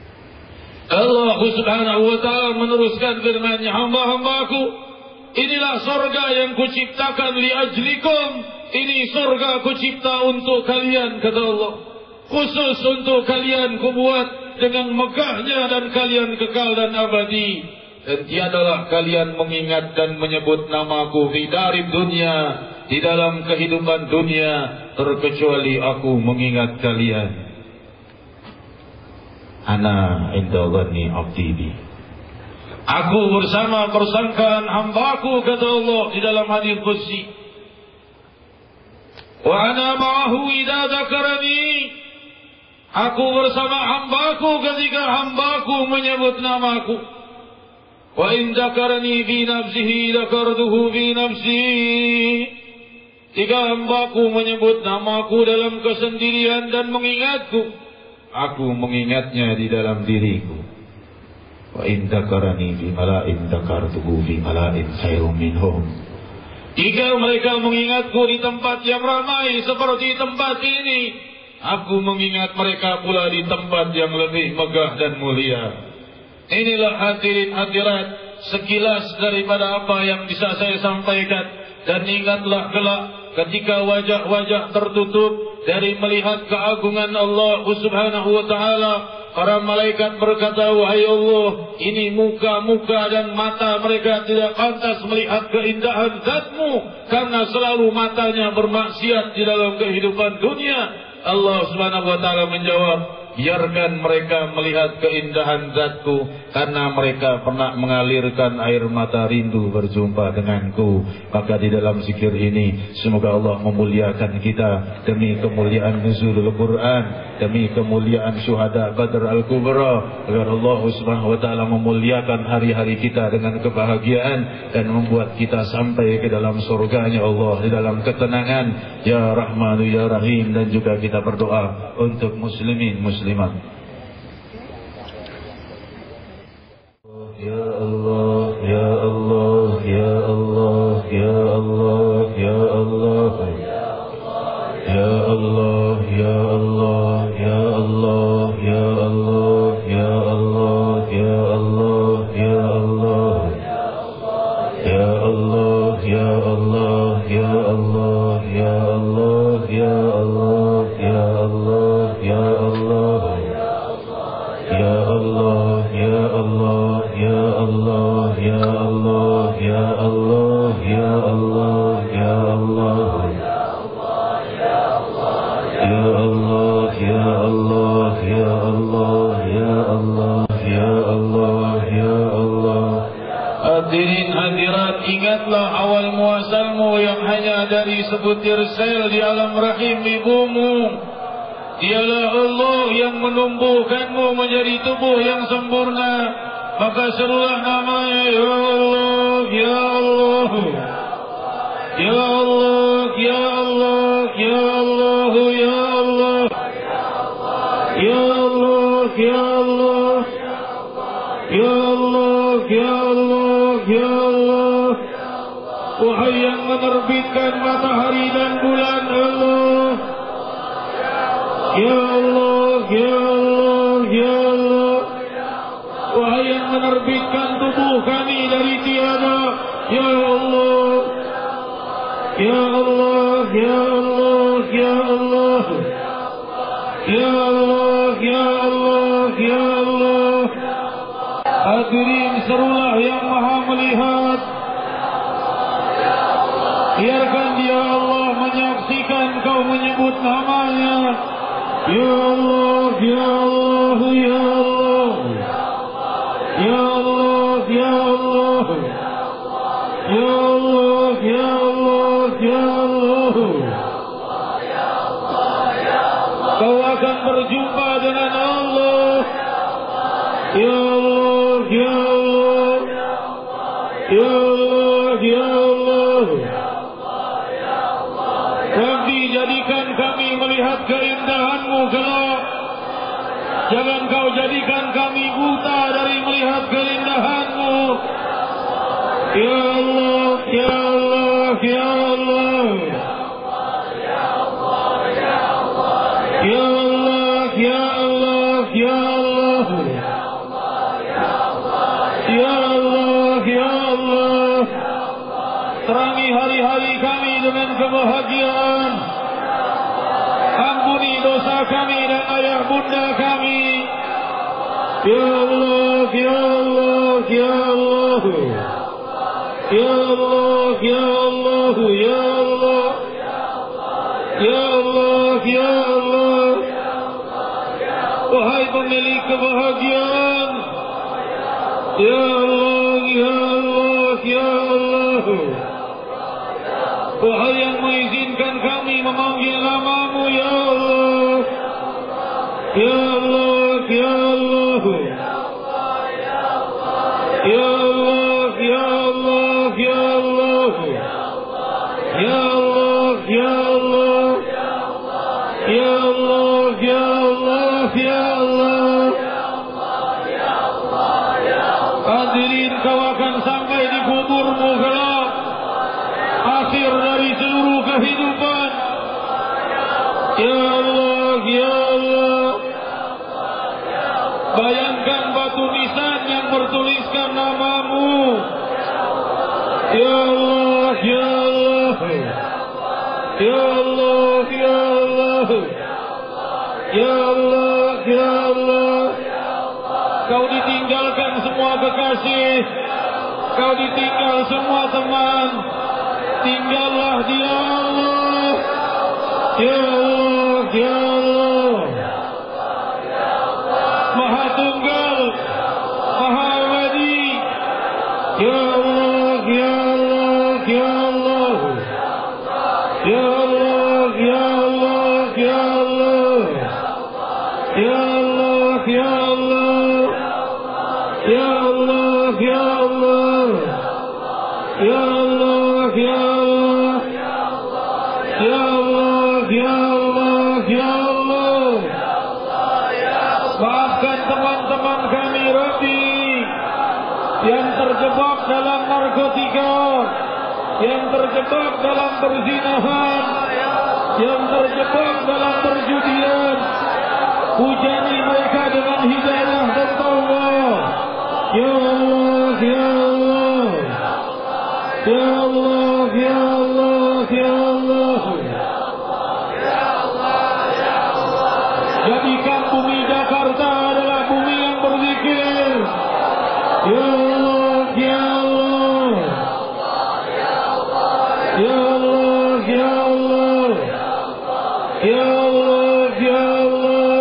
Allah subhanahu wa ta'ala meneruskan firman-Nya, hamba-hambaku, inilah sorga yang kuciptakan li ajlikum. Ini sorga kucipta untuk kalian, kata Allah. Khusus untuk kalian kubuat dengan megahnya, dan kalian kekal dan abadi. Dan tiadalah kalian mengingat dan menyebut namaku di darib dunia, di dalam kehidupan dunia, terkecuali aku mengingat kalian. Ana inda dhanni abdi bi. Aku bersama persangkaan hambaku, kata Allah di dalam hadis qudsi. Wa ana ma'ahu idza dzakarani. Aku bersama hambaku ketika hambaku menyebut namaku. Wa in dzakarani fi nafsihi dzakartuhu fi nafsi. Jika hambaku menyebut namaku dalam kesendirian dan mengingatku, aku mengingatnya di dalam diriku. Wa in dzakarani fi mala'in dzakartuhu fi mala'in khairum minhum. Jika mereka mengingatku di tempat yang ramai seperti tempat ini, aku mengingat mereka pula di tempat yang lebih megah dan mulia. Inilah hadirin hadirat sekilas daripada apa yang bisa saya sampaikan. Dan ingatlah kelak ketika wajah-wajah tertutup dari melihat keagungan Allah subhanahu wa ta'ala, para malaikat berkata, wahai Allah, ini muka-muka dan mata mereka tidak pantas melihat keindahan Zat-Mu, karena selalu matanya bermaksiat di dalam kehidupan dunia. Allah subhanahu wa ta'ala menjawab, biarkan mereka melihat keindahan Zat-Ku, karena mereka pernah mengalirkan air mata rindu berjumpa denganku. Maka di dalam zikir ini semoga Allah memuliakan kita demi kemuliaan nuzulul Quran, demi kemuliaan syuhada Badr al-Kubra, agar Allah subhanahu wa ta'ala memuliakan hari-hari kita dengan kebahagiaan dan membuat kita sampai ke dalam surganya Allah di dalam ketenangan. Ya Rahmanu Ya Rahim. Dan juga kita berdoa untuk muslimin muslimat. Ya Allah, Ya Allah, Ya Allah, Ya Allah, Ya Allah, Ya Allah, Ya Allah, Ya Allah, Ya Allah, Ya Allah, Ya Allah, Ya Allah, Ya Allah, Ya Allah, Ya Allah, Ya Allah. Hadirin hadirat, ingatlah awal muasalmu yang hanya dari sebutir sel di alam rahim ibumu. Dialah Allah yang menumbuhkanmu menjadi tubuh yang sempurna. Maka serulah namanya, Ya Allah, Ya Allah, Ya Allah, Ya Allah, Ya Allah, Ya Allah, Ya Allah, Ya Allah, Ya Allah, Ya Allah, Ya Allah. Wahai yang menerbitkan matahari dan bulan, Allah, Ya Allah, Ya Allah, Ya Allah. Wahai yang menerbitkan tubuh kami dari tiada, Ya Allah, Ya Allah, Ya Allah, Ya Allah, Ya Allah, Ya Allah, Ya Allah. Hadirin, serulah yang maha melihat. Biarkan dia Allah menyaksikan kau menyebut namanya. Ya Allah, Ya Allah, Ya Allah, Ya Allah, Ya Allah, Ya Allah, Ya Allah, Ya Allah. Kau akan berjumpa dengan Allah. Ya Allah, Ya Allah, Ya Allah, Ya Allah. Rabbi, jadikan kami melihat keindahan-Mu kelak. Jangan kau jadikan kami buta dari melihat keindahan-Mu. Ya Allah, Ya Allah, Ya Allah, Ya Allah, Ya Allah, Ya Allah, Ya Allah, Ya Allah, Ya Allah. Terangi hari-hari kami dengan kebahagiaan. Ampuni dosa kami dan ayah bunda kami. Ya Allah, Ya Allah, Ya Allah, Ya Allah, Ya Allah, Ya Allah, Ya Allah, Ya Allah. Wahai pemilik kebahagiaan, Ya Allah, Ya Allah, Ya Allah. Wahai yang mengizinkan kami memanggil nama-Mu, Ya Allah, Ya Allah, Ya Allah, Ya Allah, Ya Allah, Ya Allah, Ya Allah, Ya Allah, Ya Allah, Ya Allah, Ya Allah. Hadirin, kau akan sampai di kuburmu kelak, akhir dari seluruh kehidupan. Ya Allah, Ya Allah. Bayangkan batu nisan yang bertuliskan nama-Mu. Ya Allah, Ya Allah, Ya Allah, Ya Allah, Ya Allah, Ya Allah. Kau ditinggalkan semua kekasih, kau ditinggal semua teman. Tinggallah Dia, Allah, Ya Allah, Ya Allah. Maha Tunggal, Maha Abadi. Ya Allah, Ya Allah, Ya Allah, Ya Allah, Ya Allah, Ya Allah, Ya Allah, Ya Allah, Ya Allah, Ya Allah, Ya Allah, Ya Allah, Ya Allah, Ya Allah, Ya Allah. Maafkan teman-teman kami, Rabbi, yang terjebak dalam narkotika, yang terjebak dalam perzinahan, yang terjebak dalam perjudian. Hujani mereka dengan hidayah dan taubat. Ya Allah, Ya Allah, Ya Allah, Ya Allah, Ya Allah. Jadikan bumi Jakarta adalah bumi yang berzikir. Ya Allah, Ya Allah, Ya Allah, Ya Allah, Ya Allah, Ya Allah,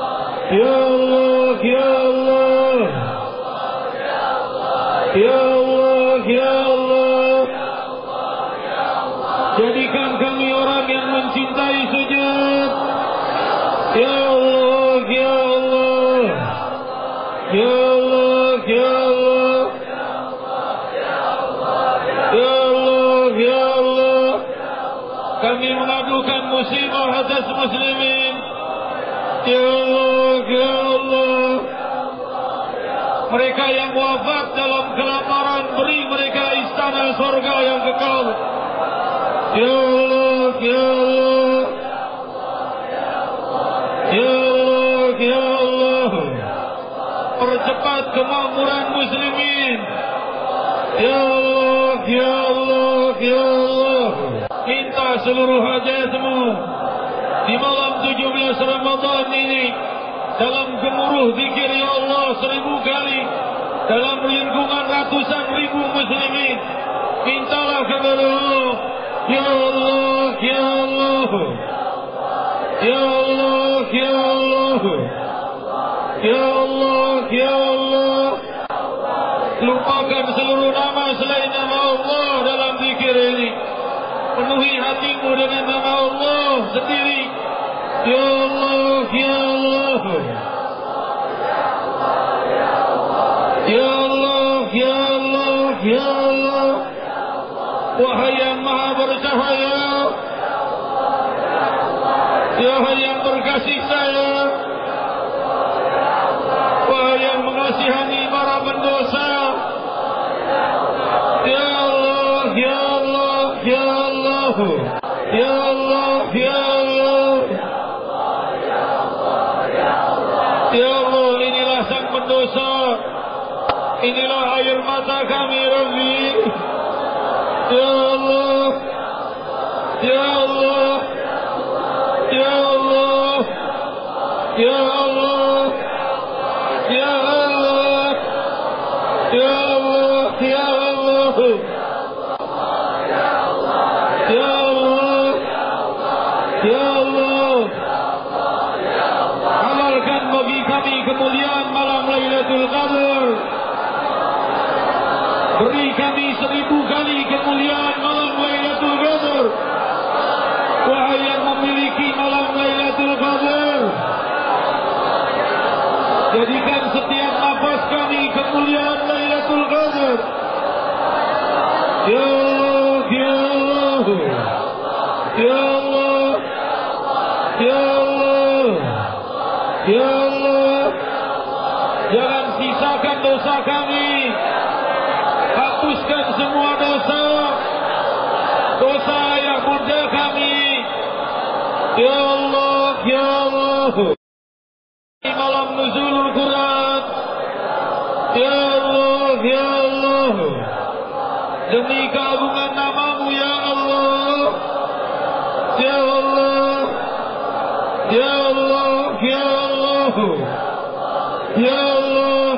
Ya Allah, Ya Allah, Ya Allah. Ya Allah, Ya Allah, Ya Allah, Ya Allah, Ya Allah, Ya Allah. Kami mengadukan musibah atas muslimin. Ya Allah, Ya Allah. Mereka yang wafat dalam kelaparan, beri mereka istana surga yang kekal. Ya Allah, Ya Allah, Ya Allah, Ya Allah. Percepat kemakmuran muslimin. Ya Allah, Ya Allah, Ya Allah. Minta seluruh hajatmu di malam 17 Ramadan ini, dalam gemuruh zikir Ya Allah 1000 kali, dalam lingkungan ratusan ribu muslimin, mintalah kepada Allah. Ya Allah, Ya Allah, Ya Allah, Ya Allah, Ya Allah, Ya Allah. Lupakan seluruh nama selain nama Allah dalam zikir ini. Penuhi hatimu dengan nama Allah sendiri. Ya Allah, Ya Allah, Ya Allah, Ya Allah, Ya Allah. Wahai yang maha bercahaya, wahai yang berkasih sayang, wahai yang mengasihani para pendosa. Ya Allah, Ya Allah, Ya Allah, Ya Allah, Ya Allah. Ya Allah, inilah sang pendosa, inilah air mata kami, Rabbi. Ya Allah, Ya Allah, Ya Allah, Ya Allah, Ya Allah, Ya Allah, Ya Allah, Ya Allah, Ya Allah. Amalkan bagi kami kemuliaan malam Lailatul Qadar. Beri kami 1000 kali kemuliaan malam Lailatul Qadar. Wahai yang memiliki malam Lailatul Qadar, jadikan setiap nafas kami kemuliaan Lailatul Qadar. Ya Allah, Ya Allah, Ya Allah, Ya Allah, Ya Allah. Jangan sisakan dosa kami. Hapuskan semua dosa, dosa ayah bunda kami. Ya Allah, Ya Allah. Di malam nuzulul Quran, Ya Allah, Ya Allah. Demi keagungan namamu, Ya Allah, Ya Allah, Ya Allah, Ya Allah, Ya Allah.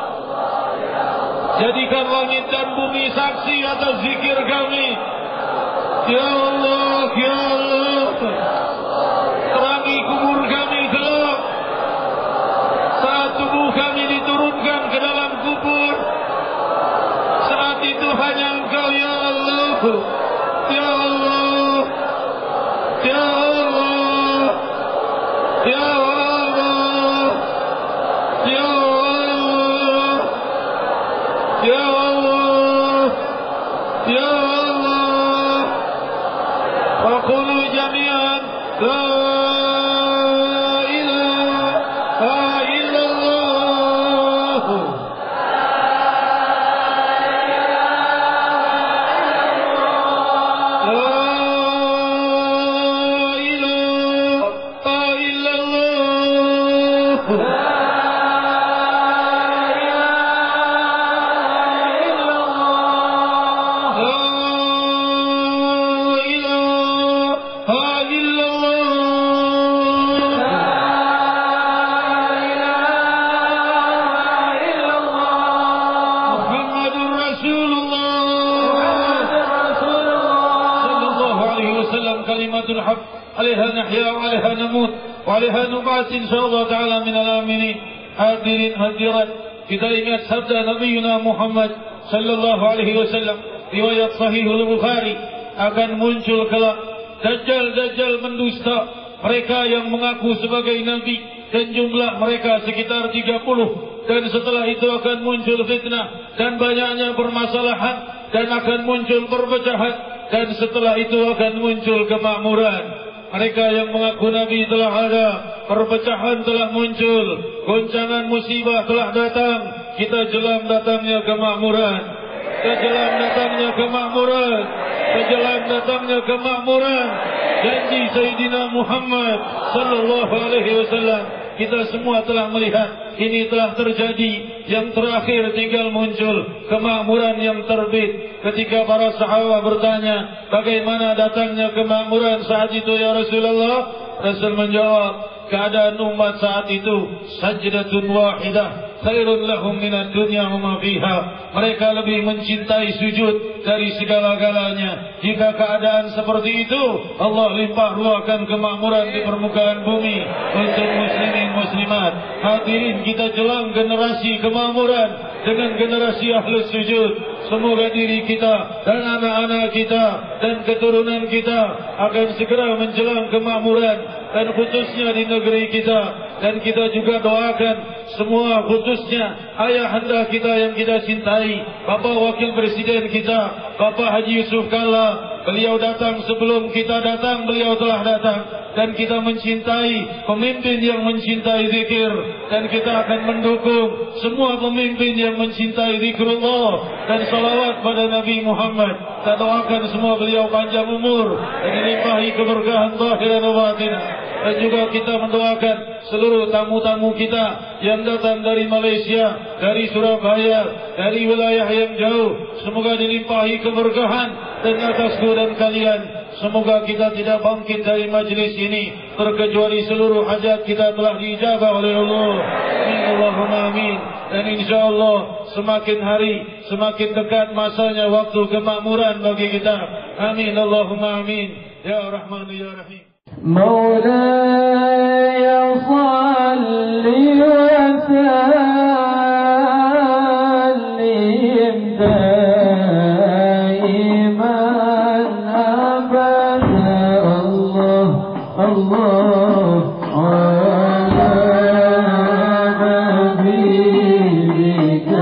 Jadikan langit dan bumi saksi atas zikir kami. Ya Allah, Ya Allah. Terangi kubur kami gelap saat tubuh kami diturunkan ke dalam kubur. Saat itu hanya Engkau, Ya Allah, Ya Allah, Ya Allah, Ya Allah, Ya Allah, Ya Allah, Ya Allah. Wa qulu jami'an la ilaha illallah. كلمة الحق عليها نحيا وعليها نموت وعليها نبعث إن شاء الله تعالى من الآمنين. Hadirin hadirat, kita ingat sabda Nabiuna Muhammad sallallahu alaihi wasallam, riwayat Sahihul Bukhari, akan muncul kelak Dajjal mendusta mereka yang mengaku sebagai nabi, dan jumlah mereka sekitar 30. Dan setelah itu akan muncul fitnah dan banyaknya permasalahan, dan akan muncul perpecahan, dan setelah itu akan muncul kemakmuran. Mereka yang mengaku nabi telah ada, perpecahan telah muncul, goncangan musibah telah datang. Kita jelang datangnya kemakmuran, kejelang datangnya kemakmuran, kejelang datangnya kemakmuran. Janji Sayyidina Muhammad sallallahu alaihi wasallam kita semua telah melihat, ini telah terjadi. Yang terakhir tinggal muncul kemakmuran yang terbit. Ketika para sahabat bertanya, bagaimana datangnya kemakmuran saat itu ya Rasulullah? Rasul menjawab, keadaan umat saat itu sajdatun wahidah khairun lahum minad dunya wa ma fiha. Mereka lebih mencintai sujud dari segala-galanya. Jika keadaan seperti itu, Allah limpah ruahkan kemakmuran di permukaan bumi untuk muslimin muslimat. Hadirin, kita jelang generasi kemakmuran dengan generasi ahlus sujud. Semoga diri kita dan anak-anak kita dan keturunan kita akan segera menjelang kemakmuran, dan khususnya di negeri kita. Dan kita juga doakan semua, khususnya ayahanda kita yang kita cintai, Bapak Wakil Presiden kita, Bapak Haji Yusuf Kalla. Beliau datang sebelum kita datang, beliau telah datang. Dan kita mencintai pemimpin yang mencintai zikir, dan kita akan mendukung semua pemimpin yang mencintai zikrullah dan salawat pada Nabi Muhammad. Kita doakan semua beliau panjang umur dan dilimpahi keberkahan zahiran dan batin. Dan juga kita mendoakan seluruh tamu-tamu kita yang datang dari Malaysia, dari Surabaya, dari wilayah yang jauh. Semoga dilimpahi keberkahan dan atasku dan kalian. Semoga kita tidak bangkit dari majlis ini terkecuali seluruh hajat kita telah diijabah oleh Allah. Amin Allahumma amin. Dan insyaallah semakin hari semakin dekat masanya waktu kemakmuran bagi kita. Amin Allahumma amin. Ya Rahman ya Rahim. مولاي صل وسلم دائما أبدا الله الله على حبيبك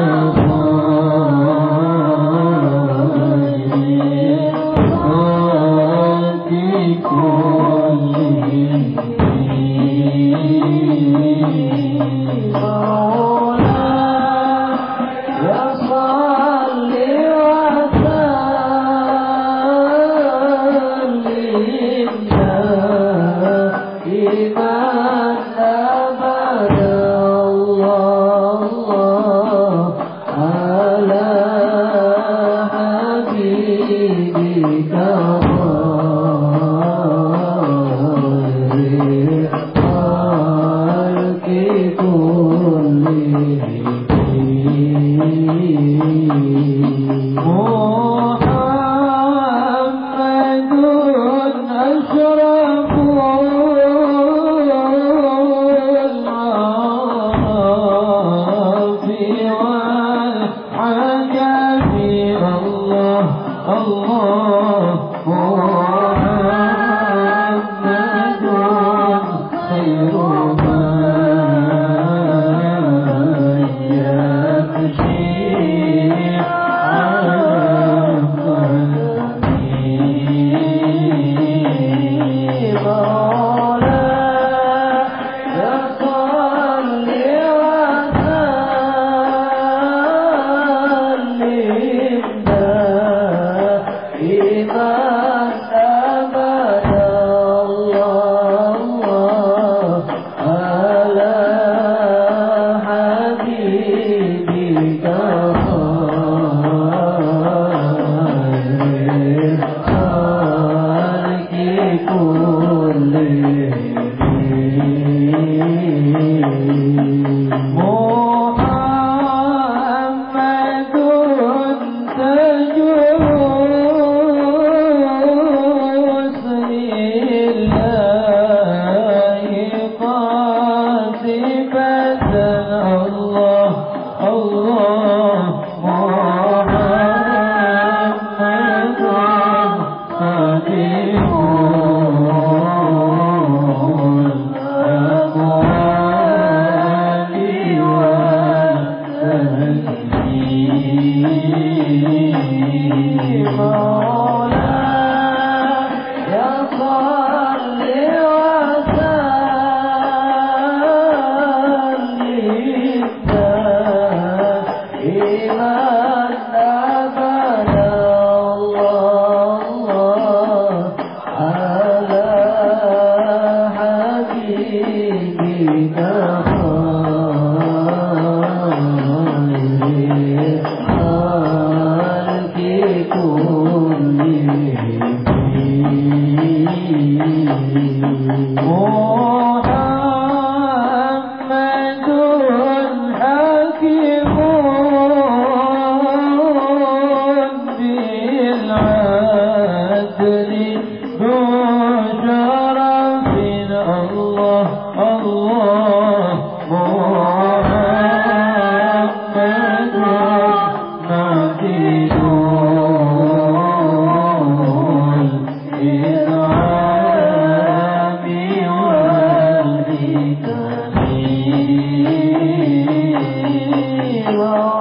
Allah.